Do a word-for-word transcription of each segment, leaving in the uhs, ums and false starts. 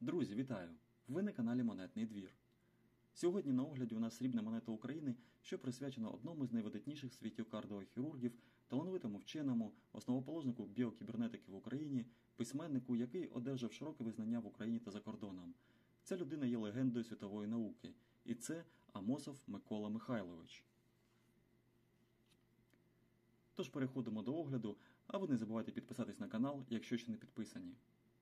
Друзі, вітаю! Ви на каналі Монетний двір. Сьогодні на огляді у нас срібна монета України, що присвячена одному з найвидатніших в світі кардіохірургів, талановитому вченому, основоположнику біокібернетики в Україні, письменнику, який одержав широке визнання в Україні та за кордоном. Ця людина є легендою світової науки. І це Амосов Микола Михайлович. Тож переходимо до огляду, а ви не забувайте підписатись на канал, якщо ще не підписані.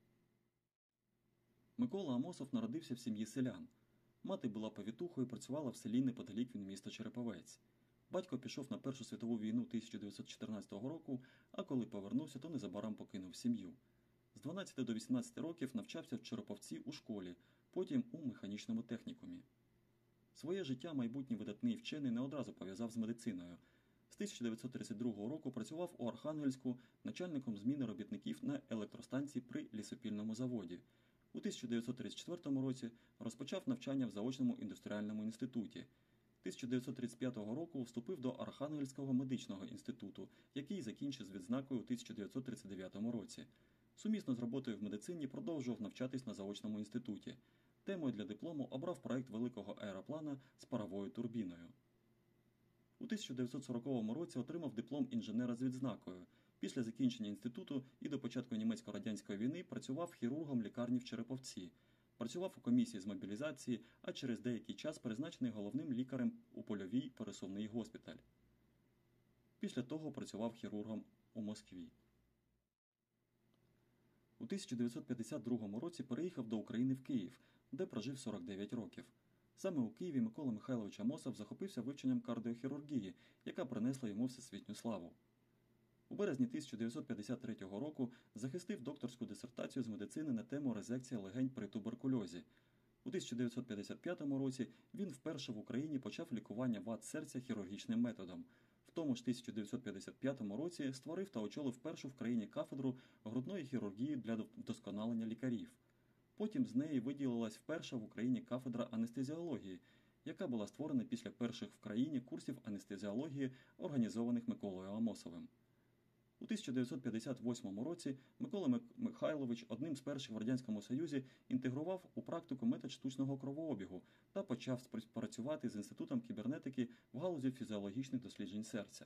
Микола Амосов народився в сім'ї селян. Мати була повітухою і працювала в селі неподалік від міста Череповець. Батько пішов на Першу світову війну тисяча дев'ятсот чотирнадцятого року, а коли повернувся, то незабаром покинув сім'ю. З дванадцяти до вісімнадцяти років навчався в Череповці у школі, потім у механічному технікумі. Своє життя майбутній видатний вчений не одразу пов'язав з медициною. З тисяча дев'ятсот тридцять другого року працював у Архангельську начальником зміни робітників на електростанції при лісопільному заводі. У тисяча дев'ятсот тридцять четвертому році розпочав навчання в заочному індустріальному інституті. тисяча дев'ятсот тридцять п'ятого року вступив до Архангельського медичного інституту, який закінчив з відзнакою у тисяча дев'ятсот тридцять дев'ятому році. Сумісно з роботою в медицині продовжував навчатись на заочному інституті. Темою для диплому обрав проект великого аероплана з паровою турбіною. У тисяча дев'ятсот сороковому році отримав диплом інженера з відзнакою. Після закінчення інституту і до початку німецько-радянської війни працював хірургом лікарні в Череповці. Працював у комісії з мобілізації, а через деякий час призначений головним лікарем у польовий пересувний госпіталь. Після того працював хірургом у Москві. У тисяча дев'ятсот п'ятдесят другому році переїхав до України в Київ, де прожив сорок дев'ять років. Саме у Києві Микола Михайлович Амосов захопився вивченням кардіохірургії, яка принесла йому всесвітню славу. У березні тисяча дев'ятсот п'ятдесят третього року захистив докторську дисертацію з медицини на тему резекція легень при туберкульозі. У тисяча дев'ятсот п'ятдесят п'ятому році він вперше в Україні почав лікування вад серця хірургічним методом. В тому ж тисяча дев'ятсот п'ятдесят п'ятому році створив та очолив першу в країні кафедру грудної хірургії для вдосконалення лікарів. Потім з неї виділилась вперше в Україні кафедра анестезіології, яка була створена після перших в країні курсів анестезіології, організованих Миколою Амосовим. У тисяча дев'ятсот п'ятдесят восьмому році Микола Михайлович одним з перших в Радянському Союзі інтегрував у практику метод штучного кровообігу та почав працювати з Інститутом кібернетики в галузі фізіологічних досліджень серця.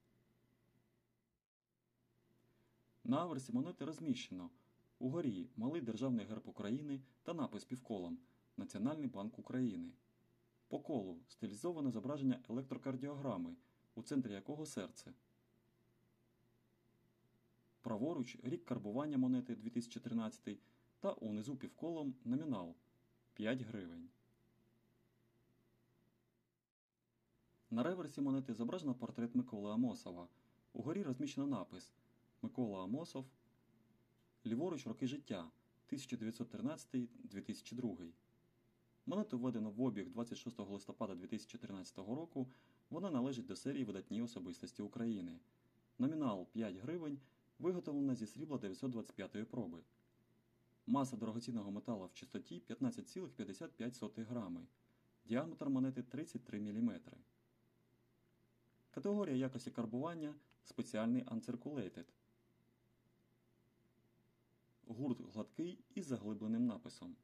На аверсі монети розміщено угорі малий державний герб України та напис півколом «Національний банк України». По колу стилізоване зображення електрокардіограми, у центрі якого серце. Праворуч рік карбування монети дві тисячі тринадцятий та унизу півколом номінал п'ять гривень. На реверсі монети зображено портрет Миколи Амосова. Угорі розміщено напис «Микола Амосов. Ліворуч роки життя тисяча дев'ятсот тринадцятий - дві тисячі другий». Монету введено в обіг двадцять шостого листопада дві тисячі тринадцятого року. Вона належить до серії «Видатні особистості України». Номінал п'ять гривень виготовлена зі срібла дев'ятсот двадцять п'ятої проби. Маса дорогоцінного металу в чистоті п'ятнадцять цілих п'ятдесят п'ять сотих грами. Діаметр монети тридцять три міліметри. Категорія якості карбування спеціальний Uncirculated. Гурт гладкий із заглибленим написом.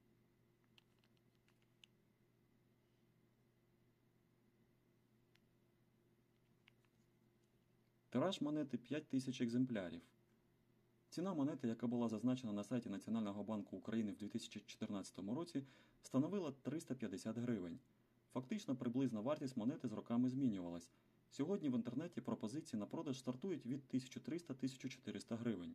Тираж монети п'ять тисяч екземплярів. Ціна монети, яка була зазначена на сайті Національного банку України в дві тисячі чотирнадцятому році, становила триста п'ятдесят гривень. Фактично приблизна вартість монети з роками змінювалась. Сьогодні в інтернеті пропозиції на продаж стартують від тисяча триста - тисяча чотириста гривень.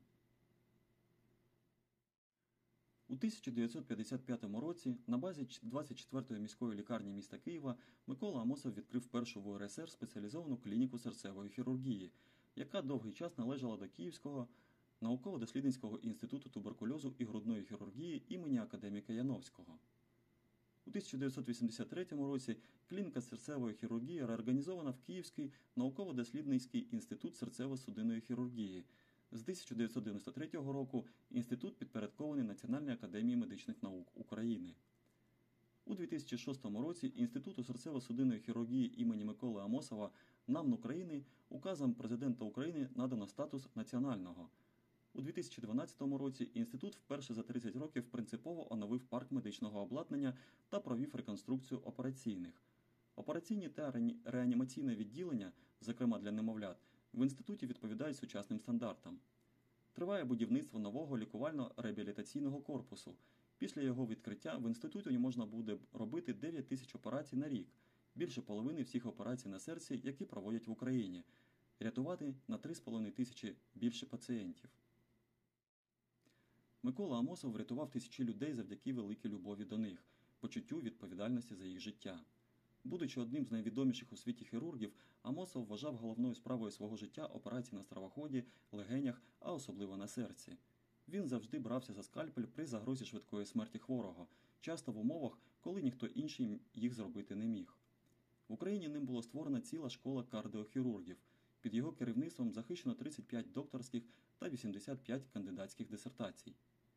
У тисяча дев'ятсот п'ятдесят п'ятому році на базі двадцять четвертої міської лікарні міста Києва Микола Амосов відкрив першу в УРСР спеціалізовану клініку серцевої хірургії, яка довгий час належала до Київського науково-дослідницького інституту туберкульозу і грудної хірургії імені академіка Яновського. У тисяча дев'ятсот вісімдесят третьому році клініка серцевої хірургії реорганізована в Київський науково-дослідницький інститут серцево-судинної хірургії. З тисяча дев'ятсот дев'яносто третього року інститут підпорядкований Національній академії медичних наук України. У дві тисячі шостому році Інституту серцево-судинної хірургії імені Миколи Амосова НАМН України указом Президента України надано статус національного. У дві тисячі дванадцятому році інститут вперше за тридцять років принципово оновив парк медичного обладнання та провів реконструкцію операційних. Операційні та реанімаційне відділення, зокрема для немовлят, в інституті відповідають сучасним стандартам. Триває будівництво нового лікувально-реабілітаційного корпусу. Після його відкриття в інституті можна буде робити дев'ять тисяч операцій на рік, більше половини всіх операцій на серці, які проводять в Україні, рятувати на три з половиною тисячі більше пацієнтів. Микола Амосов врятував тисячі людей завдяки великій любові до них, почуттю відповідальності за їх життя. Будучи одним з найвідоміших у світі хірургів, Амосов вважав головною справою свого життя операції на стравоході, легенях, а особливо на серці. Він завжди брався за скальпель при загрозі швидкої смерті хворого, часто в умовах, коли ніхто інший їх зробити не міг. В Україні ним було створена ціла школа кардіохірургів. Під його керівництвом захищено тридцять п'ять докторських та вісімдесят п'ять кандидатських дисертацій.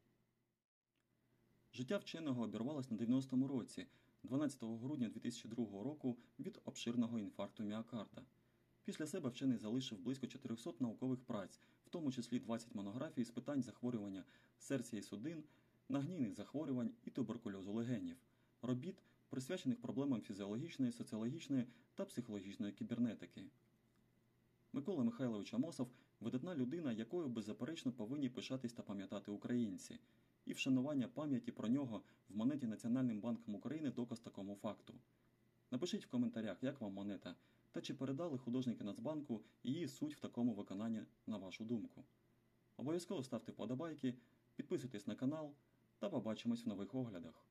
Життя вченого обірвалось на дев'яностому році, дванадцятого грудня дві тисячі другого року, від обширного інфаркту міокарда. Після себе вчений залишив близько чотирьохсот наукових праць, в тому числі двадцять монографій з питань захворювання серця і судин, нагнійних захворювань і туберкульозу легенів, робіт, присвячених проблемам фізіологічної, соціологічної та психологічної кібернетики. Микола Михайлович Амосов – видатна людина, якою беззаперечно повинні пишатись та пам'ятати українці. І вшанування пам'яті про нього в монеті Національним банком України доказ такому факту. Напишіть в коментарях, як вам монета, та чи передали художники Нацбанку її суть в такому виконанні, на вашу думку. Обов'язково ставте вподобайки, підписуйтесь на канал та побачимось в нових оглядах.